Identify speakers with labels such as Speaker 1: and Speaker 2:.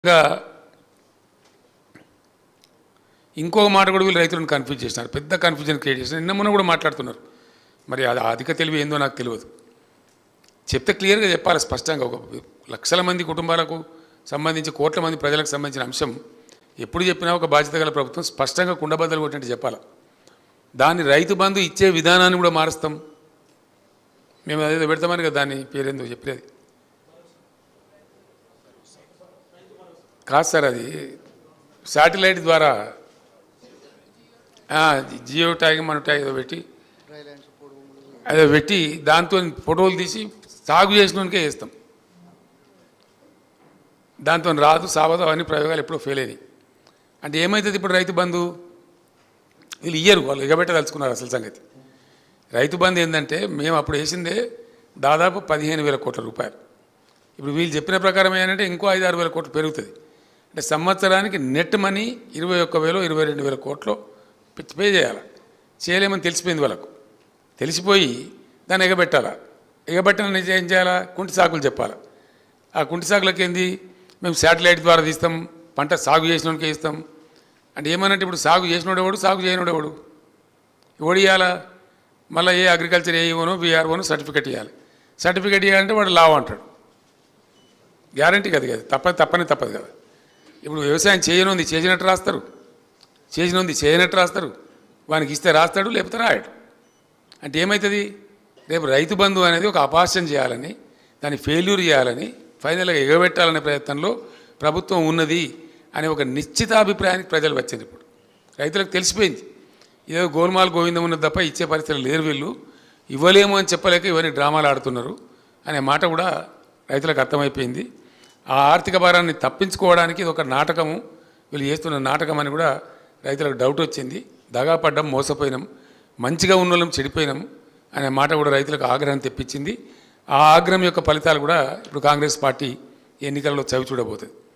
Speaker 1: ఇంకా ఇంకొక మాట కూడా వీళ్ళు రైతులను కన్ఫ్యూజ్ చేసినారు, పెద్ద కన్ఫ్యూజన్ క్రియేట్ చేసినారు. నిన్న మొన్న కూడా మాట్లాడుతున్నారు. మరి అది అధిక తెలివి ఏందో నాకు తెలియదు. చెప్తే క్లియర్గా చెప్పాలి, స్పష్టంగా. ఒక లక్షల మంది కుటుంబాలకు సంబంధించి కోట్ల మంది ప్రజలకు సంబంధించిన అంశం ఎప్పుడు చెప్పినా ఒక బాధ్యత గల ప్రభుత్వం స్పష్టంగా కుండబద్దలు కొట్టినట్టు చెప్పాలి. దాన్ని రైతు బంధు ఇచ్చే విధానాన్ని కూడా మారుస్తాం మేము, అదేదో పెడతామని కదా, దాన్ని పేరేందో చెప్పేది కాదు సార్, అది శాటిలైట్ ద్వారా జియో ట్యాగ్ మన ట్యాగ్ ఏదో పెట్టి అదే పెట్టి దాంతో ఫోటోలు తీసి సాగు చేసినోనికే వేస్తాం. దాంతో రాదు సావదు అవన్నీ ప్రయోగాలు ఎప్పుడో ఫెయిల్ అయినాయి. అంటే ఏమవుతుంది ఇప్పుడు రైతు బంధు? వీళ్ళు ఇయ్యరు, వాళ్ళు ఎగబెట్టదలుచుకున్నారు. అసలు సంగతి రైతు బంధు ఏంటంటే మేము అప్పుడు వేసిందే దాదాపు 15,000 కోట్ల రూపాయలు. ఇప్పుడు వీళ్ళు చెప్పిన ప్రకారం ఏంటంటే ఇంకో 5-6 వేల కోట్లు పెరుగుతుంది. అంటే సంవత్సరానికి నెట్ మనీ 21,000 22,000 కోట్లు పే చేయాలి. చేయలేమని తెలిసిపోయింది వాళ్ళకు. తెలిసిపోయి దాన్ని ఎగబెట్టాలా. ఎగబెట్టిన ఏం చేయాలా? కుంటి సాకులు చెప్పాలి. ఆ కుంటి సాకులకి ఏంది, మేము శాటిలైట్ ద్వారా తీస్తాం, పంట సాగు చేసినోడికే ఇస్తాం. అంటే ఏమనంటే ఇప్పుడు సాగు చేసినోడేవాడు, సాగు చేయనోడేవాడు ఎవడు ఇవ్వాలా? మళ్ళీ ఏ అగ్రికల్చర్ ఏఈఓనో బీఆర్ఓనో సర్టిఫికెట్ ఇవ్వాలి. సర్టిఫికెట్ ఇవ్వాలంటే వాడు లావు అంటాడు. గ్యారంటీ కదా, తప్పని తప్పదు కదా. ఇప్పుడు వ్యవసాయం చేయనుంది చేసినట్టు రాస్తారు, చేసినది చేయనట్టు రాస్తారు. వానికి ఇస్తే రాస్తాడు, లేకపోతే రాయడు. అంటే ఏమవుతుంది? రేపు రైతు బంధు అనేది ఒక అపాస్యం చేయాలని, దాన్ని ఫెయిల్యూర్ చేయాలని, ఫైనల్గా ఎగబెట్టాలనే ప్రయత్నంలో ప్రభుత్వం ఉన్నది అనే ఒక నిశ్చితాభిప్రాయానికి ప్రజలు వచ్చారు. ఇప్పుడు రైతులకు తెలిసిపోయింది, ఏదో గోల్మాల్ గోవిందం ఉన్నది తప్ప ఇచ్చే పరిస్థితులు లేరు. వీళ్ళు ఇవ్వలేము అని చెప్పలేక ఇవన్నీ డ్రామాలు ఆడుతున్నారు అనే మాట కూడా రైతులకు అర్థమైపోయింది. ఆ ఆర్థిక భారాన్ని తప్పించుకోవడానికి ఇది ఒక నాటకము, వీళ్ళు చేస్తున్న నాటకం అని కూడా రైతులకు డౌట్ వచ్చింది. దగాపడ్డం, మోసపోయినాం, మంచిగా ఉన్న వాళ్ళం చెడిపోయినాం అనే మాట కూడా రైతులకు ఆగ్రహం తెప్పించింది. ఆ ఆగ్రహం యొక్క ఫలితాలు కూడా ఇప్పుడు కాంగ్రెస్ పార్టీ ఎన్నికల్లో చవి చూడబోతుంది.